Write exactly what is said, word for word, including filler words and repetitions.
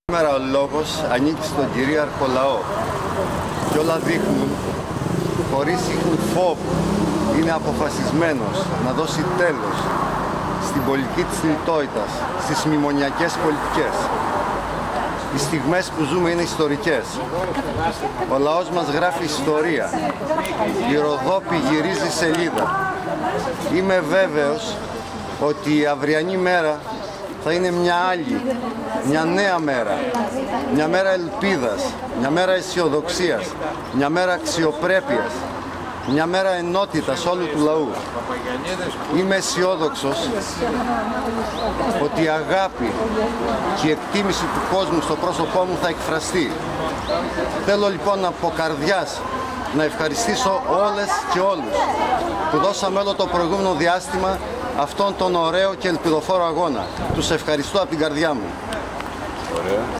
Σήμερα ο λόγος ανήκει στον κυρίαρχο λαό και όλα δείχνουν, χωρίς ίχνου φόβου, είναι αποφασισμένος να δώσει τέλος στην πολιτική της λιτότητας, στις μνημονιακές πολιτικές. Οι στιγμές που ζούμε είναι ιστορικές. Ο λαός μας γράφει ιστορία. Η Ροδόπη γυρίζει σελίδα. Είμαι βέβαιος ότι η αυριανή μέρα θα είναι μια άλλη, μια νέα μέρα, μια μέρα ελπίδας, μια μέρα αισιοδοξίας, μια μέρα αξιοπρέπειας, μια μέρα ενότητας όλου του λαού. Είμαι αισιόδοξος ότι η αγάπη και η εκτίμηση του κόσμου στο πρόσωπό μου θα εκφραστεί. Θέλω λοιπόν από καρδιάς να ευχαριστήσω όλες και όλους που δώσαμε όλο το προηγούμενο διάστημα αυτόν τον ωραίο και ελπιδοφόρο αγώνα. Τους ευχαριστώ από την καρδιά μου. Ωραία.